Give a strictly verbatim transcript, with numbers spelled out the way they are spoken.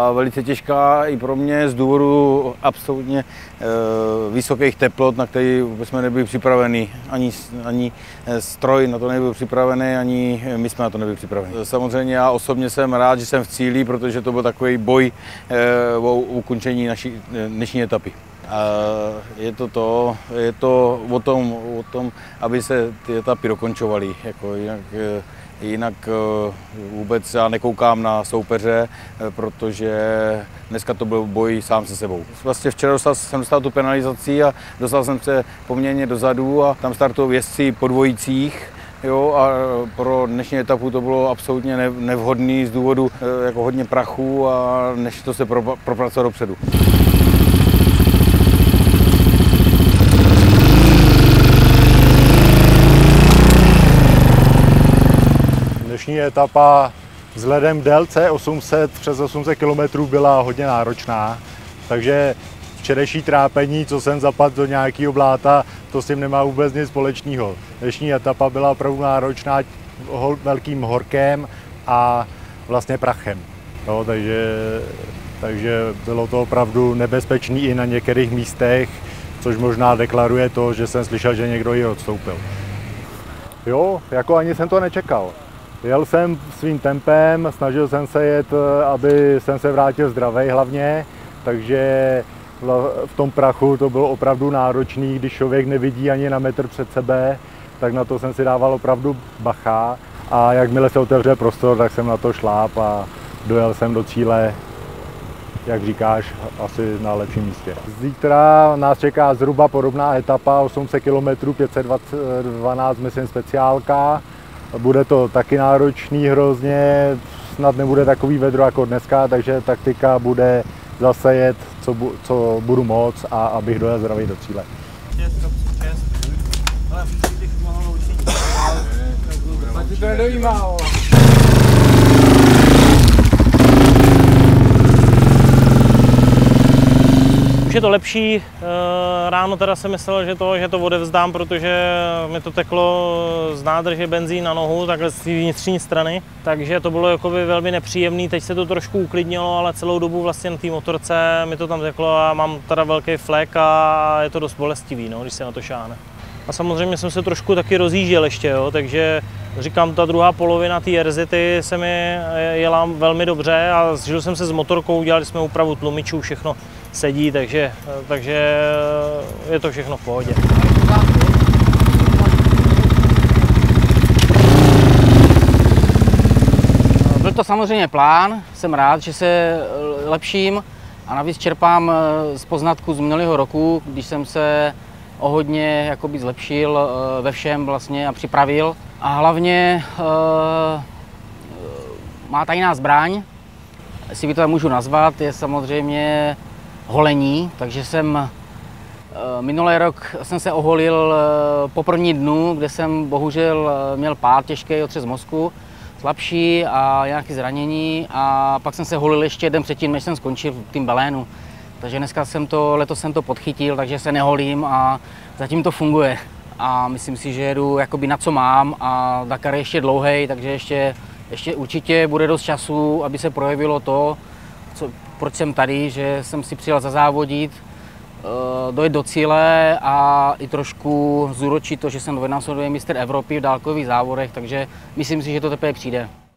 a velice těžká i pro mě z důvodu absolutně e, vysokých teplot, na které jsme nebyli připraveni. Ani, ani stroj na to nebyl připravený, ani my jsme na to nebyli připraveni. Samozřejmě já osobně jsem rád, že jsem v cíli, protože to byl takový boj e, o ukončení naší dnešní etapy. Je to to, je to o tom, o tom, aby se ty etapy dokončovaly. Jako jinak, jinak vůbec já nekoukám na soupeře, protože dneska to byl boj sám se sebou. Vlastně včera dostal, jsem dostal tu penalizaci a dostal jsem se poměrně dozadu a tam startují jezdci po dvojicích. Jo, a pro dnešní etapu to bylo absolutně nevhodné z důvodu jako hodně prachu a než to se propracovat dopředu. Dnešní etapa vzhledem k délce osm set, přes osm set kilometrů byla hodně náročná, takže včerejší trápení, co jsem zapadl do nějakého bláta, to s tím nemá vůbec nic společného. Dnešní etapa byla opravdu náročná velkým horkem a vlastně prachem. No, takže, takže bylo to opravdu nebezpečné i na některých místech, což možná deklaruje to, že jsem slyšel, že někdo ji odstoupil. Jo, jako ani jsem to nečekal. Jel jsem svým tempem, snažil jsem se jet, aby jsem se vrátil zdravej hlavně, takže v tom prachu to bylo opravdu náročný, když člověk nevidí ani na metr před sebe, tak na to jsem si dával opravdu bacha a jakmile se otevře prostor, tak jsem na to šláp a dojel jsem do cíle, jak říkáš, asi na lepším místě. Zítra nás čeká zhruba podobná etapa, osm set kilometrů, pět set dvanáct, myslím, speciálka. Bude to taky náročný hrozně, snad nebude takový vedro jako dneska, takže taktika bude zase jet, co, bu, co budu moc a abych dojel zdravý do cíle. Už je to lepší, ráno teda jsem myslel, že to, že to odevzdám, protože mi to teklo z nádrže benzín na nohu, takhle z té vnitřní strany, takže to bylo jakoby velmi nepříjemné, teď se to trošku uklidnilo, ale celou dobu vlastně na té motorce mi to tam teklo a mám teda velký flek a je to dost bolestivý, no, když se na to šáhne. A samozřejmě jsem se trošku taky rozjížděl ještě, jo, takže říkám, ta druhá polovina té erzity se mi jela velmi dobře a zžil jsem se s motorkou, udělali jsme úpravu tlumičů, všechno sedí, takže, takže je to všechno v pohodě. Byl to samozřejmě plán, jsem rád, že se lepším a navíc čerpám z poznatků z minulého roku, když jsem se o hodně jakoby zlepšil ve všem vlastně a připravil. A hlavně uh, má tajná zbraň, jestli by to tak můžu nazvat, je samozřejmě holení, takže jsem uh, minulý rok jsem se oholil uh, po první dnu, kde jsem bohužel uh, měl pád, těžký otřes mozku, slabší a nějaké zranění a pak jsem se holil ještě den předtím, než jsem skončil v tým Belénu. Takže dneska jsem to, letos jsem to podchytil, takže se neholím a zatím to funguje. A myslím si, že jedu jakoby na co mám a Dakar je ještě dlouhý, takže ještě, ještě určitě bude dost času, aby se projevilo to, co, proč jsem tady, že jsem si přijel zazávodit, dojet do cíle a i trošku zúročit to, že jsem dvojnásobný mistr Evropy v dálkových závodech, takže myslím si, že to teprve přijde.